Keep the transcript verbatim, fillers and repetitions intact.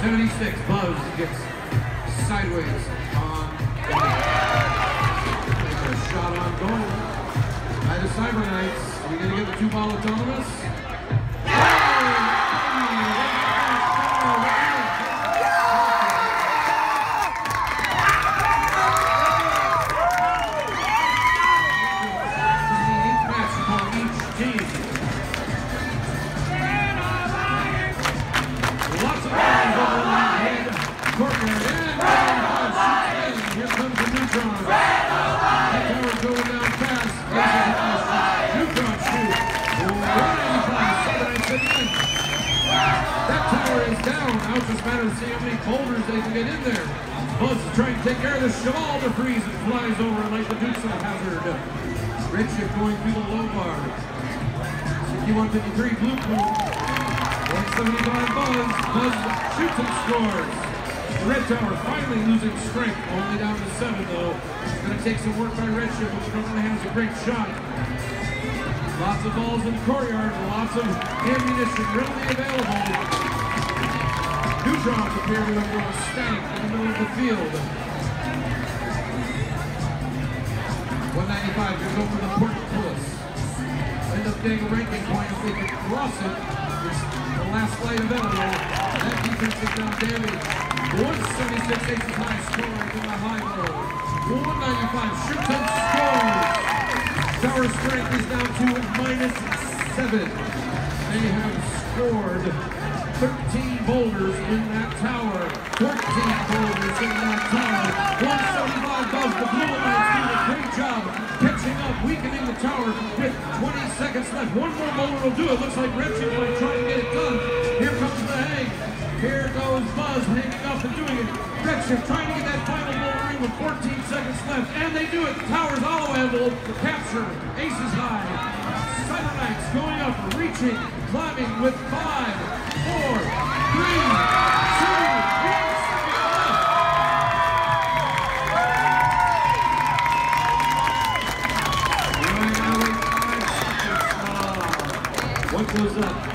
seventy-six, Buzz gets sideways on a shot on goal by the Cyber Knights. Are we going to get the two-ball autonomous? Now it's just a matter of seeing how many boulders they can get in there. Buzz is trying to take care of the Cheval de Frise and flies over like the Dukes of Hazzard. Redshift going through the low bar. sixty-one fifty-three Blue Pool. one seventy-five Buzz. Buzz shoots and scores. The Red Tower finally losing strength. Only down to seven though. It's going to take some work by Redshift, which normally has a great shot. Lots of balls in the courtyard. Lots of ammunition readily available. Neutrons appear to have gone static in the middle of the field. one ninety-five goes over the Portcullis. End up getting a ranking point if they can cross it. It's the last flight available. That defense is now damaged. one seventy-six aces high scoring in the high low. one ninety-five shoots and scores. Tower strength is down to minus seven. They have scored thirteen boulders in that tower. fourteen boulders in that tower. one seventy-five Buzz. The Blue Knights do a great job catching up, weakening the tower with twenty seconds left. One more boulder will do it. Looks like Redshift might try to get it done. Here comes the hang. Here goes Buzz hanging up and doing it. Redshift trying to get that final boulder in with fourteen seconds left. And they do it. The tower's all available for capture. Aces high. Cyber Knights going up, reaching, climbing with five, four, three, two, one. Right now, five seconds. What goes up?